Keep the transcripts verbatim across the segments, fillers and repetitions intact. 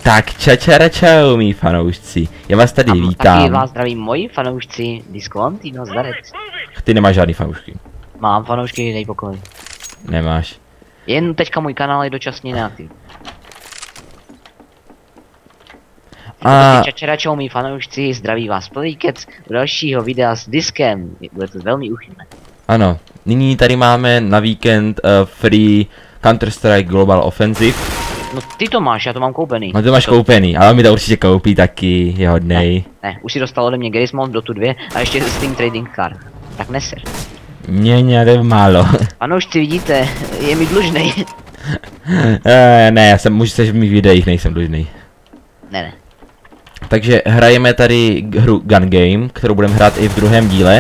Tak čačara čau, mý fanoušci. Já vás tady A vítám. taky vás zdraví moji fanoušci Discontino zdarec. Ty nemáš žádný fanoušky. Mám fanoušky, dej pokoj. Nemáš. Jen teďka můj kanál je dočasně neaktiv. A Čačera čau, mý fanoušci, zdraví vás Playcats u dalšího videa s diskem. Bude to velmi uchylné. ano, nyní tady máme na víkend uh, free Counter-Strike Global Offensive. No ty to máš, já to mám koupený. No to máš koupený, ale on mi to určitě koupí taky, je hodnej. Ne, už si dostal ode mě Gerismont do tu dvě a ještě Steam Trading Card. Tak neser. Mně nějak málo. Fanoušci vidíte, je mi dlužnej. uh, ne, já jsem, můžu se v mých videích, nejsem dlužný. Ne, ne. Takže hrajeme tady hru Gun Game, kterou budeme hrát i v druhém díle.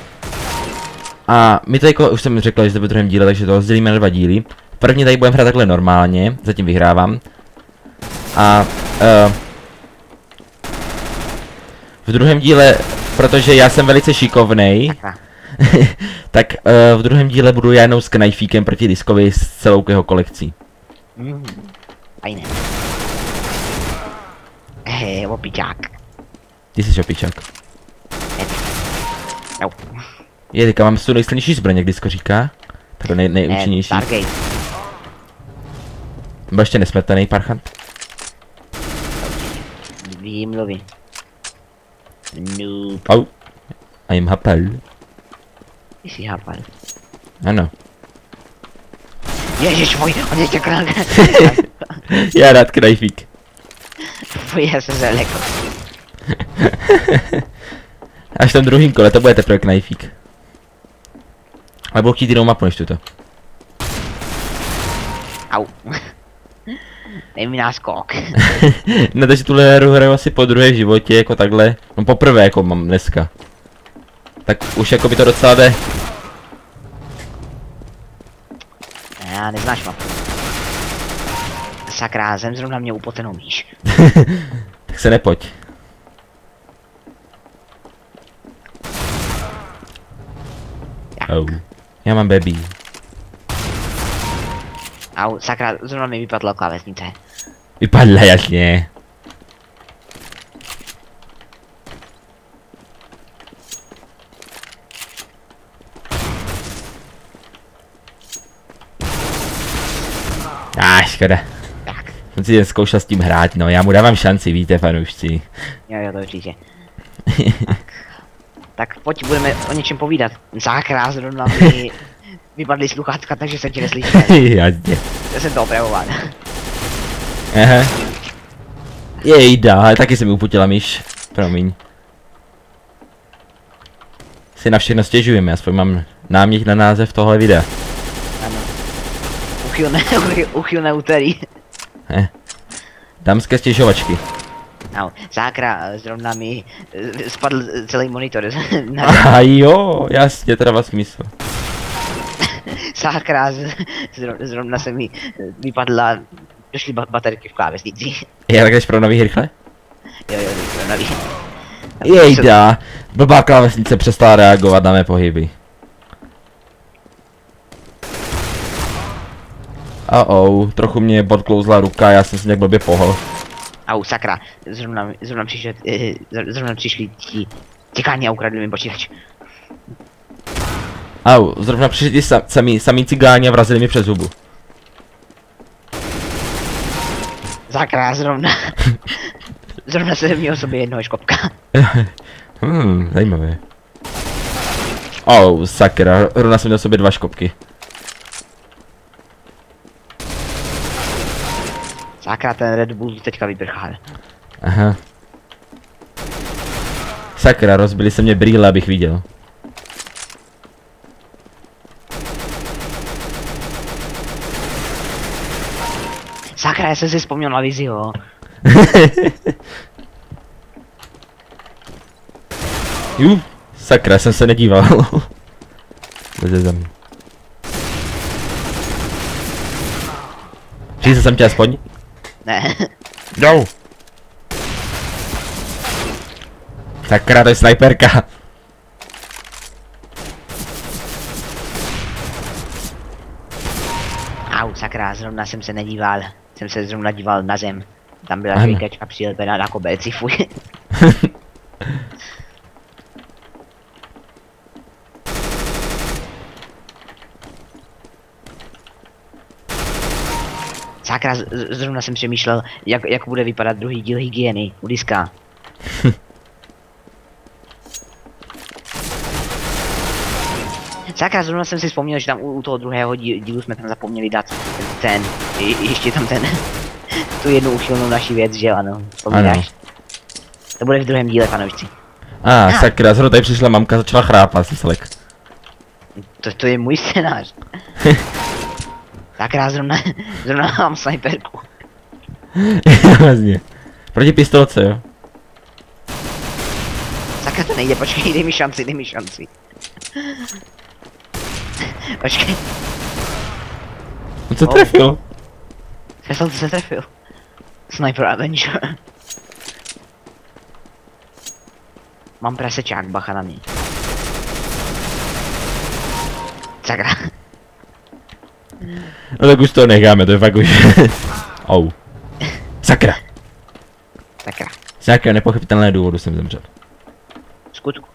A my to jako, už jsem řekl, že to ve druhém díle, takže to rozdělíme na dva díly. První tady budeme hrát takhle normálně, zatím vyhrávám. A uh, v druhém díle, protože já jsem velice šikovnej, tak uh, v druhém díle budu já jenom s knajfíkem proti Diskovi s celou jeho kolekcí. Mm, fajné. Hej, opičák. Ty jsi opičák. No. Je, teďka mám tu nejsilnější zbraň, jak Disko říká. Pro nej, nejúčinnější. Stargate. Byl ještě nesmrtelný parchant. Výmluvy. Noob. Au. A jim hapal. Ty jsi hápal. Ano. Ježiš můj, on je čekal. Já rád knajfík. Fuj, já jsem se lekl. Až v tom druhým kole, to bude teprve knajfík. Ale budu chtít jinou mapu než tuto. Au. Dej mi náskok. No takže tuhle hru hraju asi po druhé v životě, jako takhle. No poprvé, jako mám dneska. Tak už jako by to docela jde. Já neznáš mapu. Sakra, zem zrovna mě upotenou míš. Tak se nepojď. Au. Já mám baby. Au, sakra, zrovna mi vypadla klávesnice. Vypadla jasně. Ah, škoda. Tak, Jsem si jen zkoušel s tím hrát, no já mu dávám šanci, víte fanoušci. jo, jo, to určitě. tak. tak pojď, budeme o něčem povídat. Sakra, zrovna mi vypadly sluchátka, takže jsem tě neslyšel. Jasně. Já jsem to opravovat. Aha. Jejda, ale taky se mi uputila myš. Promiň. Si na všechno stěžujeme, aspoň mám námět na název tohle videa. Ano. Uchylné, uchylné úterý. Eh. Dámské stěžovačky. Au, sakra, zrovna mi eh, spadl celý monitor. A jo, jasně, to dává smysl. Sakra, z- zro- zrovna se mi eh, vypadla, došly ba baterky v klávesnici. Je, tak jdeš pro nový rychle? Jo, jo, zrovna ví. Jejda, blbá klávesnice přestala reagovat na mé pohyby. Oh oh, trochu mě podklouzla ruka, já jsem si nějak blbě pohl. Au, sakra, zrovna, zrovna přišel, eh, zrovna přišli ti těkání a ukradli mi počítač. Au, zrovna přišli ti sam, samý, samý cigáni a vrazili mi přes zubu. Sakra, zrovna. Zrovna se měl sobě jednoho škopka. Hmm, zajímavé. Oh, sakra, rovna jsem měl sobě dva škopky. Sakra, ten Red Bull teďka vyprchal. Aha. Sakra, rozbili se mě brýle, abych viděl. Sakra, já jsem si vzpomněl na vizi, jo. Jú, sakra, jsem se nedíval. Leze za mě. Říct jsem tě aspoň? Ne. No. Sakra, to je snajperka. Au, sakra, zrovna jsem se nedíval. Jsem se zrovna díval na zem. Tam byla Ano. klikačka přilepená na koberci, fuj. Sakra, z- z- zrovna jsem přemýšlel, jak, jak bude vypadat druhý díl hygieny u diska. Sakra, zrovna jsem si vzpomněl, že tam u, u toho druhého dí, dílu jsme tam zapomněli dát ten, je, ještě tam ten, tu jednu uchylnou naši věc, že ano, vzpomínáš? To bude v druhém díle, fanoušci. A ah, sakra, zrovna tady přišla mamka, začala chrápat, Slek. To, to je můj scénář. Sakra, zrovna, zrovna mám sniperku. Vlastně. Proti pistolce, jo. Sakra, to nejde, počkej, dej mi šanci, dej mi šanci. Počkej. No co Oh. trefil? Já jsem se trefil. Sniper Avenger. Mám prasečák, bacha na mě. Sakra. No tak už to necháme, to je fakt už. Au. Sakra. Sakra. Z nějakého nepochopitelného důvodu jsem zemřel. Skutku.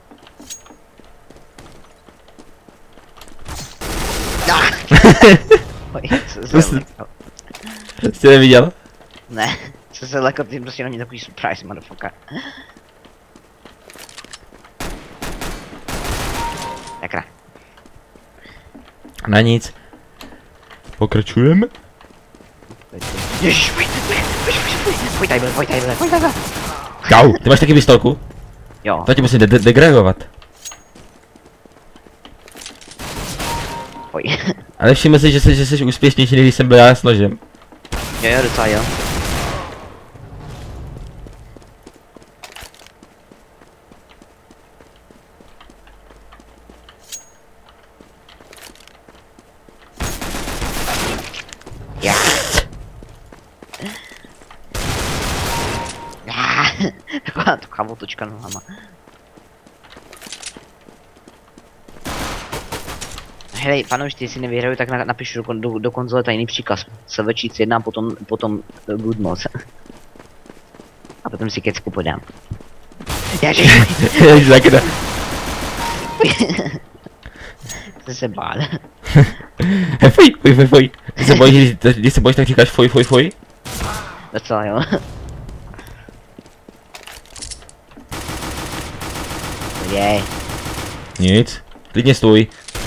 Ah! Oj, co se lekl. Jste neviděl? Ne, co se lekl, ty prostě na mě takový surprise, motherfucker. Sakra. Na nic. Pokračujeme? Ježiš, pojď, pojď, pojď, pojď, pojď tady byl, pojď tady byl, pojď tady byl. Kau, ty máš taky pistolku? Jo, To ti musím de de degradovat. pojď. Ale všiml si, že jsi, že jsi úspěšnější, než když jsem byl já s nožem. Jo, jo, docela jo. Já. Já. Taková taková otočka nohama. Hej, fanoušci, jestli nevyhraju, tak na, napišu do, kon- do, do konzole tajný příkaz. Savečíc jedna, potom, potom uh, good moc. A potom si kecku podám. Ježiš, Sakra. jsi se bál. Fuj, fuj, fuj, fuj. Když se bojíš, když- když se bojíš, tak říkáš fuj, fuj, fuj. Docela jo. Jej. Nic. Klidně stůj.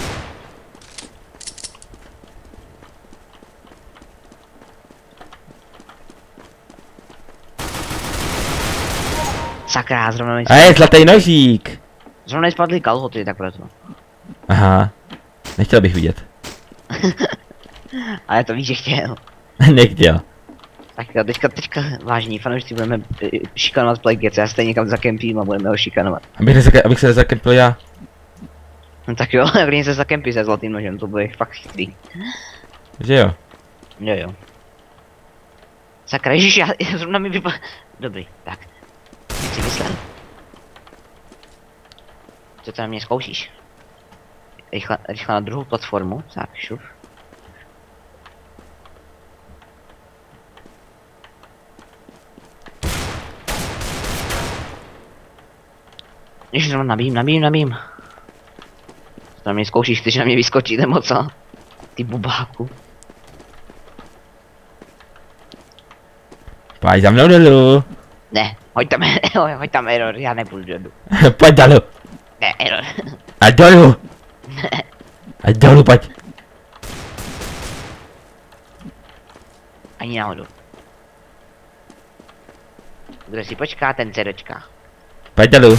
Sakra, zrovna mi A je zlatý nožík. zrovna mi spadly kalhoty, tak proto. Aha. Nechtěl bych vidět. Ale to víš, že chtěl. Nechtěl. Tak jo, teďka, teďka, vážní fanoušci, budeme eh, šikanovat Playgec, já stejně kam zakempím a budeme ho šikanovat. Abych, nezaka, abych se nezakempil já. No tak jo, klidně se zakempí se zlatým nožem, to bude fakt chytrý. Že jo? Jo jo. Sakra, ježiš, já, já zrovna mi vypadá... Dobrý, tak. Jak jsi myslel? Co to na mě zkoušíš? Rychle, rychle na druhou platformu, tak šup. Ježiš, zrovna nabím, nabím, nabím. Co na mě zkoušíš, chceš na mě vyskočit, nebo co? Ty bubáku. Pojď za mnou dolů. Ne, hoď tam, hoď tam error, já nepůjdu dolů. Pojď dolů. Ne, error. A dolů. A dolů, pojď. Ani náhodou. Kdo si počká, ten se dočká. Pojď dolů.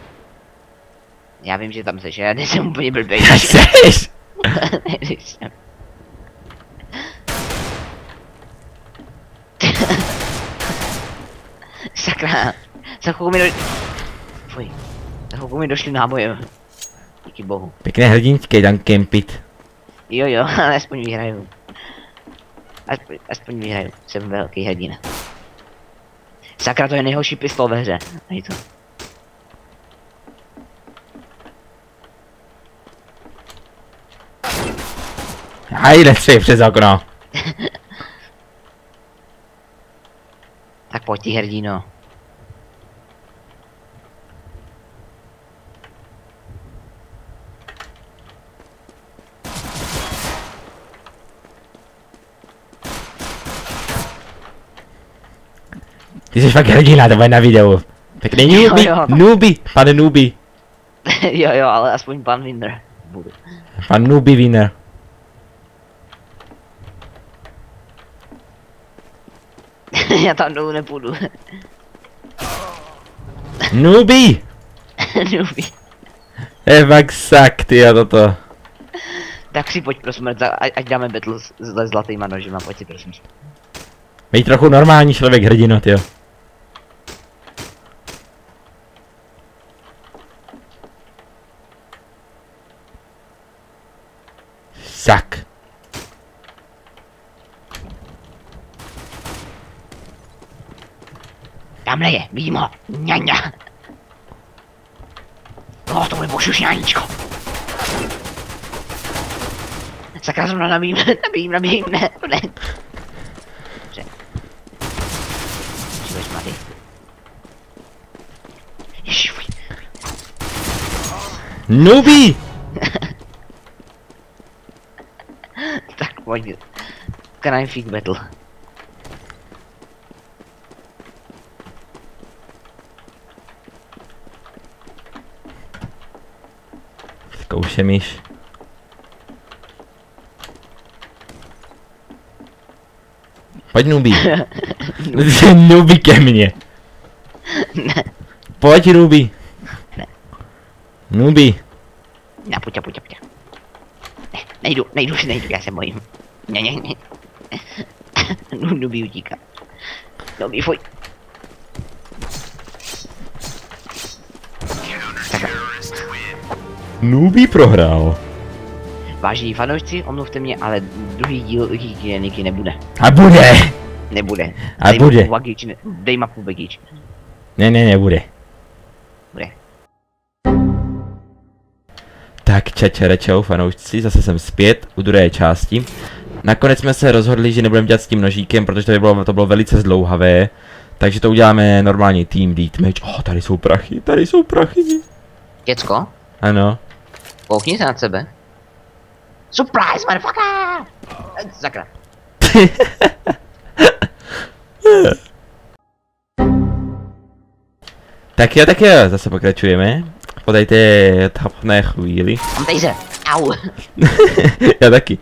Já vím, že tam seš, já nejsem úplně blbej. Jseš. Nejsem. Sakra, za chvilku mi do... Fuj. Za chvilku mi došli náboje. Díky bohu. Pěkné hrdinské, tam kempit. Jo jo, ale aspoň vyhraju. Aspoň, aspoň vyhraju, jsem velký hrdina. Sakra, to je nejhorší pistol ve hře. Hej to. A jde tři přes okno. Tak pojď ty hrdino. Ty jsi fakt hrdina, to bude na videu. Pěkný newbie, Jo, jo. newbie, pane newbie. Jo jo, ale aspoň pan winner budu. Pan newbie winner. Já tam dolů nepůjdu. Newbie! Newbie. Je fakt sak, ty a toto. Tak si pojď pro smrt, ať, ať dáme battle s, s zlatýma nožima, pojď si prosím. Bej trochu normální člověk, hrdino, tyjo. Sak. Tamhle je, vidím ho. Ňaňa. No, to bude pošušňáníčko. Sakra, zrovna nabijím, nabijím, nabijím, ne, ne. Dobře. Živeš mladý. Ježiš, fuj. Newbie! Tak pojď. Crime Feed Battle. Zkoušem již. Pojď Newbie. Newbie ke mně. Ne, Pojď Newbie. Ne. Newbie. ne, pojď, pojď, pojď. Ne, nejdu, nejdu, nejdu, já se bojím. Ne, ne, ne. Nubí utíká. Nubí, fuj. Takhle. Newbie prohrál. Vážení fanoušci, omluvte mě, ale druhý díl hygieniky nebude. A bude. Nebude. A Dej bude. mapu Bagič, ne, dej mapu Bagič. Ne, ne, nebude. Bude. Tak čačere, čau fanoušci, zase jsem zpět u druhé části. Nakonec jsme se rozhodli, že nebudeme dělat s tím nožíkem, protože to, by bylo, to bylo velice zdlouhavé. Takže to uděláme normálně team deathmatch. Oh, tady jsou prachy, tady jsou prachy. Děcko, Ano. koukni se nad sebe. Surprise, motherfucker! Sakra. Tak jo, tak jo, zase pokračujeme. Po tady té tapné chvíli. Mám taser. Au. Já taky.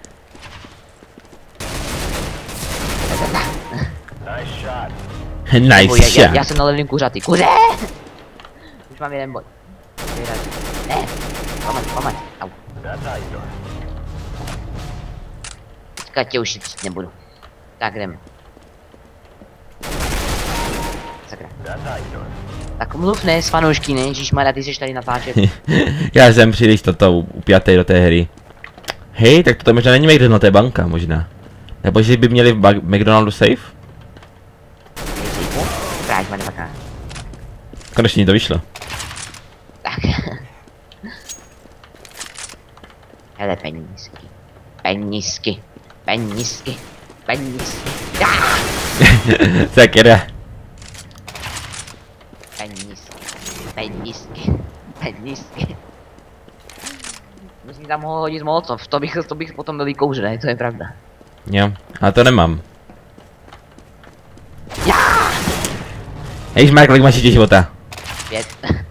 Nice Boj, já, já, shot. já jsem na levným kuřaty. Kuře! Už mám jeden boj. Ne. Pomaď, pomaď. Au. Teďka tě už šetřit nebudu. Tak jdeme. Sakra. Tak mluv ne s fanoušky, ne? Ježišmarja, ty seš tady natáčet. Já jsem příliš toto upjatý do té hry. Hej, tak to možná není McDonald, to je banka možná. Nebo že by měli v Bag- McDonaldu safe? Práť, motherfucker. Konečně to vyšlo. Tak. Hele, penízky. Penízky. Penízky. Penízky. Ah! Tak jde. Penízky. Penízky. Penízky. Musím tam ho hodit molotov, to bych, to bych potom byl vykouřený, to je pravda. Jo, ale to nemám. Já! Ježišmar, kolik máš ještě života? Pět.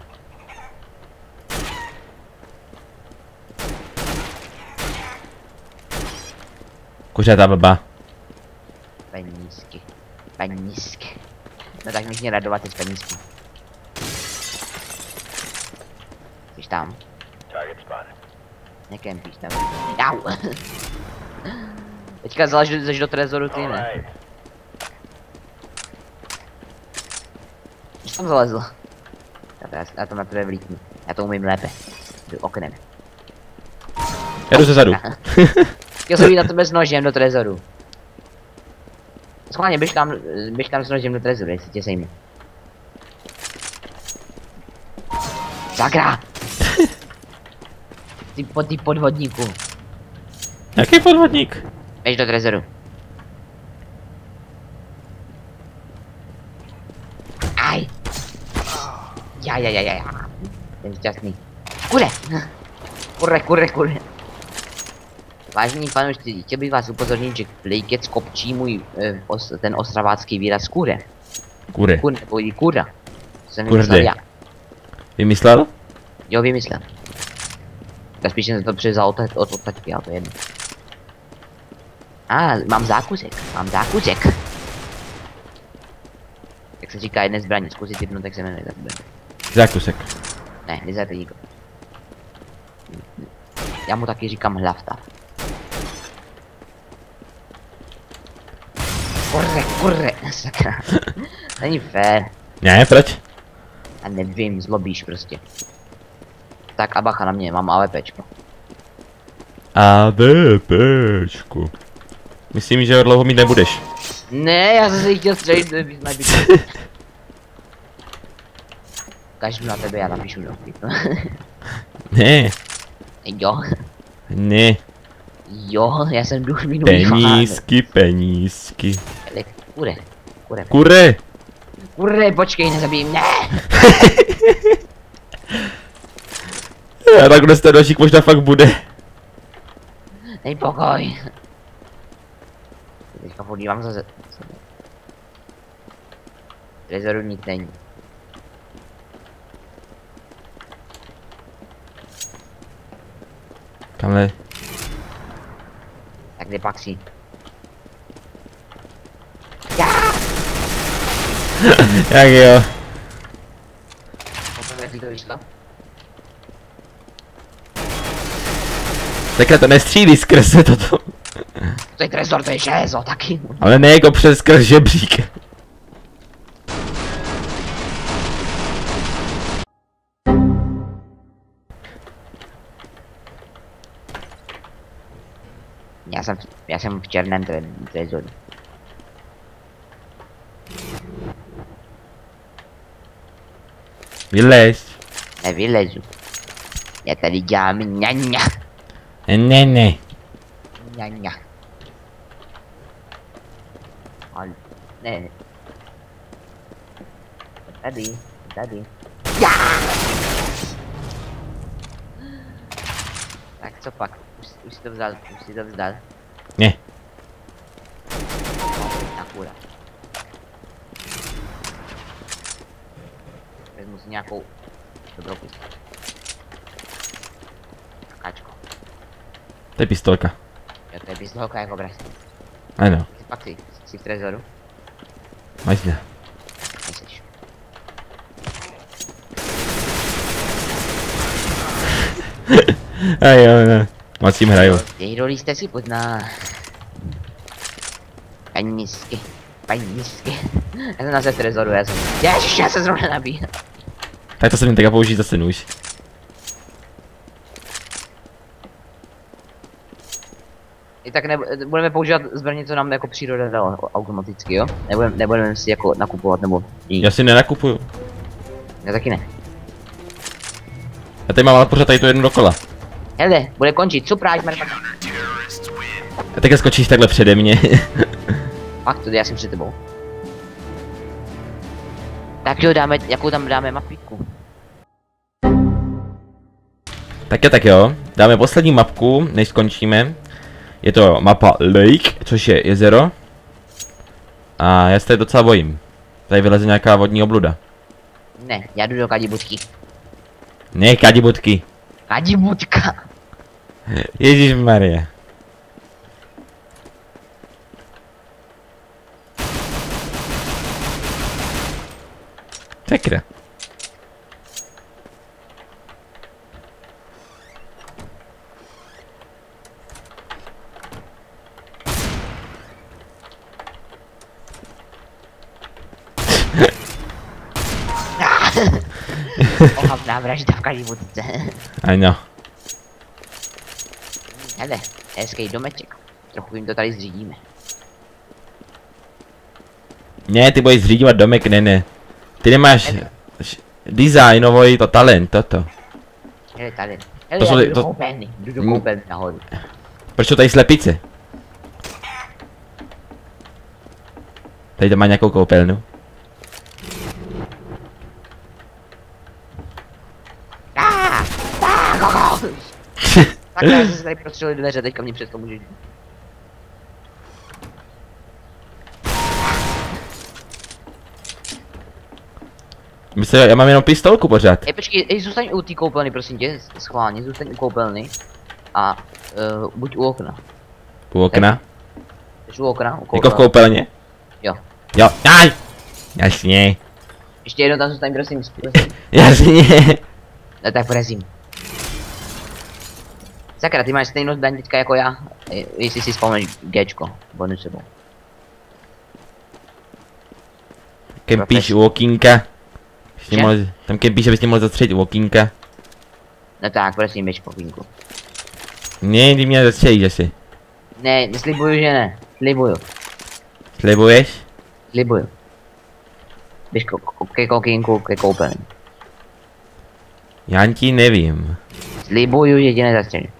Kuřata blba. Penízky. Penízky. No tak můžu mě radovat teď penízky. Jsi tam? Nekempíš tam. Jau! Teďka zalezeš do trezoru ty, ne? Jsi tam zalezl? Já, já to na tebe vlítnu. Já to umím lépe. Jdu oknem. Já jdu zezadu. Chtěl jsem jít na tebe s nožem do trezoru. Schválně, běž tam, běž tam s nožem do trezoru, jestli tě sejme. Sakra! Ty, pod, ty podvodníku. Jaký podvodník? Běž do trezoru. Já, já, já, já. Jsem šťastný. Kure! Kure, kure, kure. Vážení fanoušci, chtěl bych vás upozornit, že Playcats kopčí můj, eh, os, ten ostravácký výraz kure. Kure. Kure, nebo i kura. To jsem Kurde. vymyslel já. Vymyslel? Jo, vymyslel. Tak spíš jsem to převzal od, od, od taťky, ale to je jedno. A, ah, mám zákusek, mám zákusek. Jak se říká jedné zbraně, zkusit jednu, tak se jmenuje ta zbraně. Zákusek. Ne, nezajte nikdo. Já mu taky říkám hlavstav. Kurre, kurre, sakra. Není fér. Ne, proč? A nevím, zlobíš prostě. Tak a bacha na mě, mám AWPčko. AWPčku. Myslím, že ho dlouho mít nebudeš. Ne, já jsem se jí chtěl střelit, bys nabít. Každý na tebe, já napíšu do Ne. Jo, Ne. jo, já jsem duch minulý. Penízky, penízky. Kure, kure, Kure. kure, počkej, nezabij mě. A takhle ten dalšík možná fakt bude. Dej pokoj. Teďka podívám zase. Trezoru nic není. Kamhle. Tak kde pak si? Jak jo. Potom jak ti to vyšlo? Takhle to nestřílí skrz toto. To je trezor, to je železo taky. Ale ne jako přes skrz žebřík. Já jsem, já jsem v černém tre trezoru. Vylez. Nevylezu. Já tady dělám ňaňa. Ne, ne. Ňaňa. Ale, ne. Tady, tady. Já! Tak co pak? Už, už si to vzal, už si to vzdal. Ne. Na kura. Vezmu si nějakou dobrou pistoli. Kačko. To je pistolka. Jo, to je pistolka jako obraz. Ano. Pak si, jsi v trezoru? Máš ne. Nejseš. A jo, no. Moc tím hraju. Jej rolí jste si pozná. Penízky. Penízky. Já jsem zase v trezoru, já jsem. Ježiš, já se zrovna nabíjel. Tak to se mi teďka použít zase nůž. I tak ne, budeme používat zbraně, co nám jako příroda dala automaticky, jo? Nebudeme, nebudeme si jako nakupovat nebo jít. Já si nenakupuju. Já taky ne. Já tady mám ale pořád tady to jedno dokola. Hele, bude končit, supráž, mrmrka. A teďka skočíš takhle přede mě. Fakt, to já jsem před tebou. Tak jo, dáme, jakou tam dáme mapiku? Tak jo, tak jo. Dáme poslední mapku, než skončíme. Je to mapa Lake, což je jezero. A já se tady docela bojím. Tady vyleze nějaká vodní obluda. Ne, já jdu do kadibutky. Ne, kadibutky. Kadibutka. Ježišmarja. Sakra. Ohavná vražda v kadibutce. Ano. Hele, hezký domeček. Trochu jim to tady zřídíme. Ne, ty budeš zřídívat domek, ne, ne. Ty nemáš designový to talent, toto. Hele, tady. Hele, To já jsou ty- jdu to- do koupelny. Jdu do Mm. koupelny nahoru. Proč to tady slepice? Tady to má nějakou koupelnu. Jo. Takhle já jsem se tady prostřelil dveře, teďka mě přesto můžeš. Myslím, já mám jenom pistolku pořád. Ej, počkej, ej, zůstaň u té koupelny, prosím tě, schválně, zůstaň u koupelny. A uh, buď u okna. U okna? Jsi u okna? U Jako v koupelně? Jo. Jo, aj! Jasně. Ještě jednou tam zůstaň, prosím, prosím. Jasně. No tak prosím. Sakra, ty máš stejnou zbraň teďka jako já, jestli si vzpomeneš Gčko, bonus sebou. Kempíš u okýnka. Mohl, tam kempíš, abys mě mohl zastřelit u okýnka. No tak, prosím, běž po okýnku. Ne, ty mě zastřelíš asi. Ne, neslibuju, že ne. Slibuju. Slibuješ? Slibuju. Běž ko- ko- ke okýnku, ke koupelně. Já ti nevím. Slibuju, že tě nezastřelím.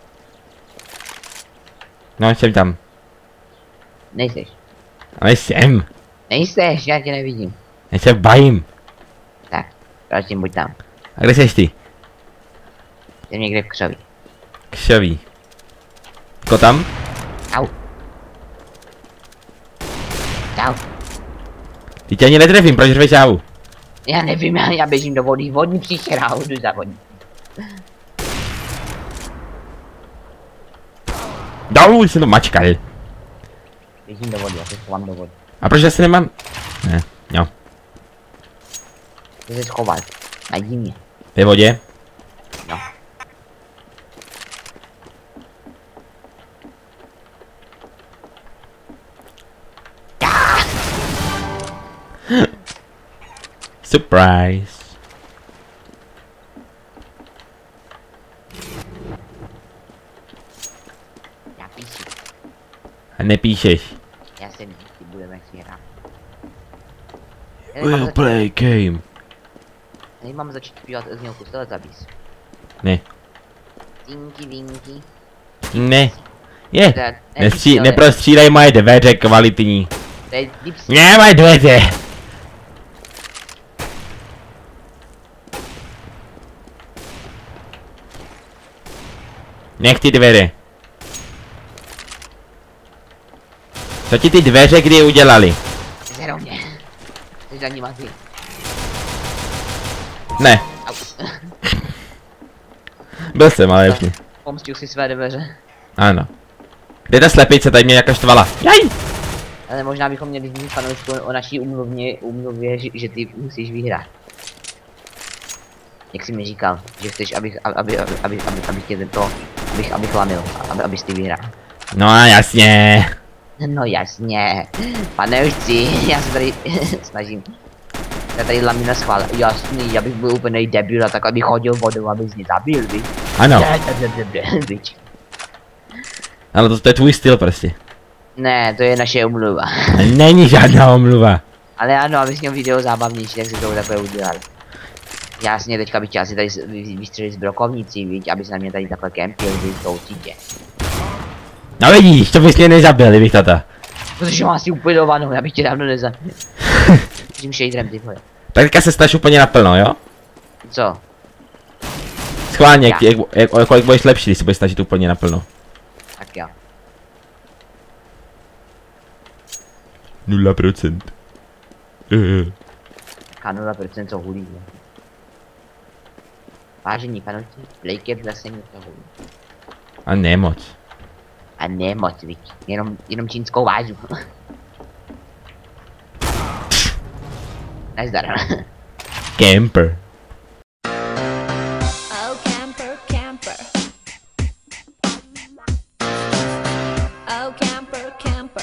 No, jsem tam. Nejseš. Ale jsem. Nejseš, já tě nevidím. Já se bajím. Tak, prosím, buď tam. A kde seš ty? Jsem někde v křoví. Křoví. Ko tam? Au. Au. Ty tě ani netrefím, proč řveš jávu? Já nevím, já, já běžím do vody, vodní příšera, jdu za vodní. Dolů jsem to mačkal. Běžím do vody, já se schovám do vody. A proč já se nemám? Ne, jo. Chci se schovat, najdi mě. Ve vodě? No. Surprise. Já píšu. A nepíšeš. Já jsem vždycky budeme si hrát. We'll play game. Teď mám začít zpívat znělku z Teletubbies. Ne. Tinky winky. Ne. Je. To je- Nestří, to je- neprostřídej moje dveře kvalitní. To je Dipsy. Ne, moje dveře. Nech ty dveře. Co ti ty dveře kdy udělali? Zerou mě. Jsi za ním asi. Ne, Au. byl jsem, ale už ne. Pomstil si své dveře. Ano. Kde ta slepice, tady mě nějaká štvala. Jaj! Ale možná bychom měli říct fanoušku o naší umluvně, umluvě, že, že ty musíš vyhrát. Jak jsi mi říkal, že chceš, abych, aby, aby, aby, aby, abych tě to, abych, abych lamil, aby, abys ty vyhrál. No a jasně. No jasně, paneušci, já se tady snažím. Já tady lamím na schvál, jasný, já bych byl úplně debil, a tak abych chodil vodou, abys mě zabil, víš? Ano, Víč. ale to, to je tvůj styl prostě. Ne, to je naše umluva. Není žádná omluva. Ale ano, abys měl video zábavnější, tak si to takové udělal. Jasně, teďka bych chtěl si tady vy- vystřelit z brokovnicí, víš, aby se na mě tady takhle kempil, víš, to určitě. No vidíš, to bys mě nezabil, kdybych tata. Protože mám asi upilovanou, já bych tě dávno nezabil. Tím shaderem, ty vole. Tak teďka se staž úplně naplno, jo? Co? Schválně, Já. jak, jak, jak, o kolik budeš lepší, když se budeš snažit úplně naplno. Tak jo. Nula procent. A nula procent co hulí, ne? Vážení panoušci, Blake v lese něco hulí. A ne moc. A ne moc, víš, jenom, jenom čínskou vážu. Nezdar. Camper. Oh, camper, camper. Oh, camper, camper.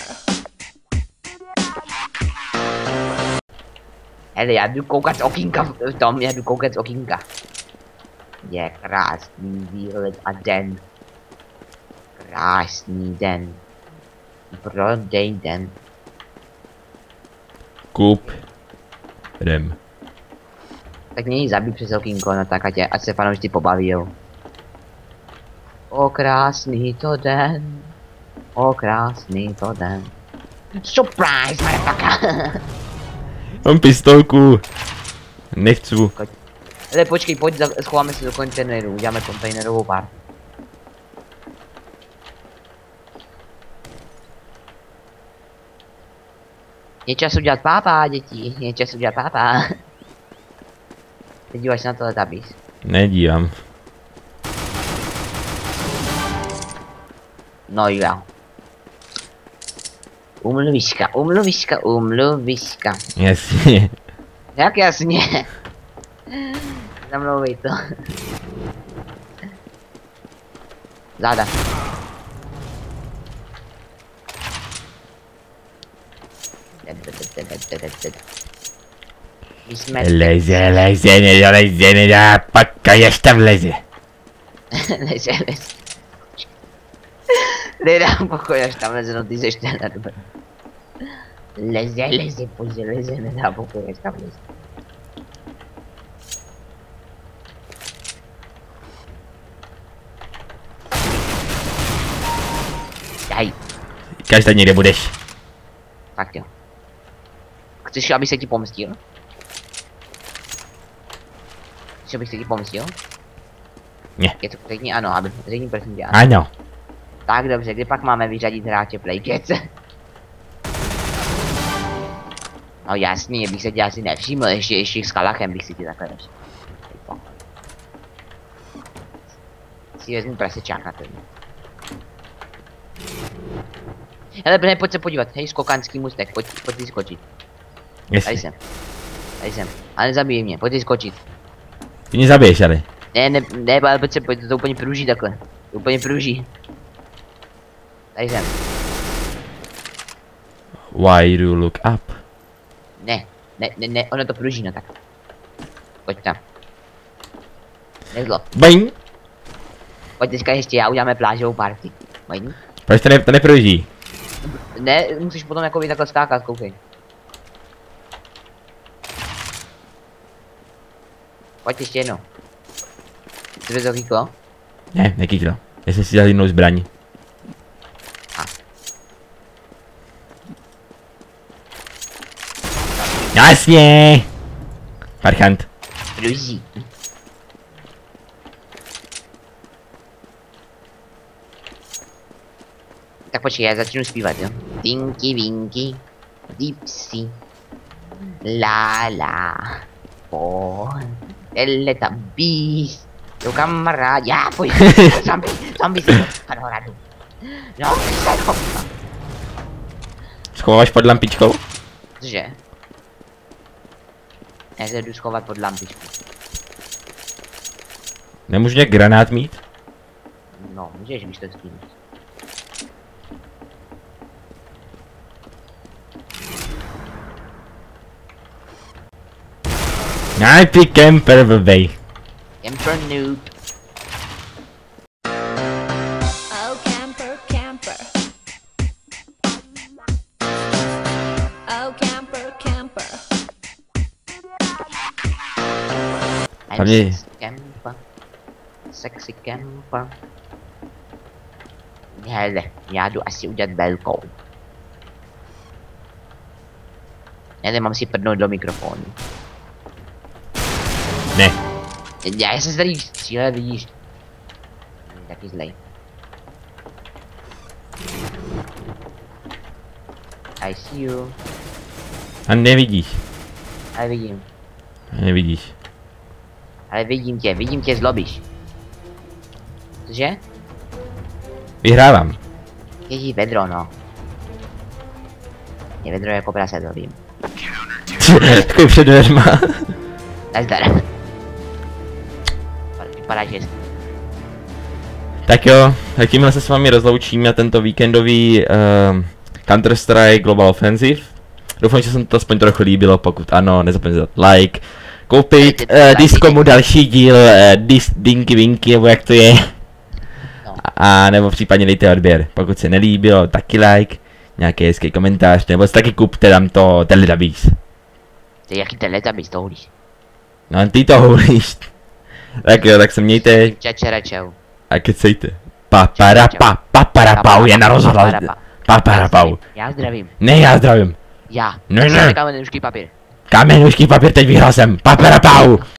Hele, já jdu koukat z okýnka v tom, já jdu koukat z okýnka. Je krásný výlet a den. Krásný den. Prodej den. Kup. Jdem. Tak mě ji zabij přes okýnko, no tak ať, je, ať se fanoušci pobaví, jo. O krásný to den. O krásný to den. Surprise, motherfucker! Mám pistolku. Nechci. Ale počkej, pojď, za, schováme se do kontejneru, uděláme kontejnerovou pár. Je čas udělat pápa, děti, je čas udělat pápa. Teď díváš na tohle tabis. Nedívám. No jo. Umluvička, umluvička, umluvička. Jasně. Jak jasně. Zamlouvej to. Záda. My jsme... Leze, leze, nedoleze, nedá, paka, ještě tam leze. Leze, leze. Nedám pokoj, až tam leze, no ty seš ten na dobré. Leze, leze, pojď, leze, nedá pokoj, až tam leze. Daj. Každý někde budeš. Tak jo. Chceš, abych se ti pomstil? Chceš, abych se ti pomstil? Ne. Je to řekni ano, aby řekni prosím tě ano. Ano. Tak dobře, kdy pak máme vyřadit hráče Playcats? No jasně, bych se tě asi nevšiml, ještě, ještě s Kalachem bych si tě takhle nevšiml. Si vezmu prasečák na ten. Hele, ne, pojď se podívat, hej, skokanský mustek, pojď, pojď si skočit. Tady Jestli. jsem. Tady jsem. Ale nezabij mě, pojď si skočit. Ty mě zabiješ, ale. Ne, ne, ne, ale pojď se, pojď, to úplně pruží takhle. To úplně pruží. Tady jsem. Why do you look up? Ne, ne, ne, ne, ono to pruží, no tak. Pojď tam. Nezlo. Bing! Pojď teďka ještě, já uděláme plážovou party. Pojď. Proč to, ne, to neproží? Ne, musíš potom jako takhle skákat, koukej. Pojď ještě jednou. Chceš to kýklo? Ne, nekýklo. Já jsem si dal jinou zbraň. A. Jasně! Parchant. Pruží. Tak počkej, já začnu zpívat, jo. Tinky winky, dipsy, la la, po, teletubbies, to kamarád, já pojď, zombie, zombie si to radu. No, se to. Schováš pod lampičkou? Cože? Já se jdu schovat pod lampičku. Nemůžu nějak granát mít? No, můžeš, když to skýneš. Já ty camper blbej. Emperor noob. Oh, camper, camper. Oh, camper, camper. I'm Hlavně- sexy camper. Sexy camper. Hele, já jdu asi udělat velkou. Hele, mám si prdnout do mikrofonu. Ne. Já jsem se tady střílel, vidíš. Taky zlej. I see you. A nevidíš. Ale vidím. Nevidíš. Ale vidím tě, vidím tě, zlobíš. Cože? Vyhrávám. Ježí vedro, no. Je vedro jako prase, to vím. Takový před dveřma. Nazdar. Vypadáš hezky. Tak jo, tak tímhle se s vámi rozloučíme tento víkendový uh, Counter-Strike Global Offensive. Doufám, že se to aspoň trochu líbilo, pokud ano, nezapomeňte dát like. Koupit uh, Diskomu další díl, uh, dis, Dinky Winky, nebo jak to je. No. A nebo případně dejte odběr, pokud se nelíbilo, taky like, nějaký hezký komentář, nebo si taky kupte tam to Teletubbies. Ty jaký Teletubbies to hulíš? No ty to hulíš. Tak jo, tak se mějte Čačera čau. a kecejte. Paparapa, paparapau je na rozhodl. Paparapau. Já zdravím. Ne, já zdravím. Já. Ne, ne. Kámen, papír. Kamenušký papír, teď vyhrál jsem. Paparapau.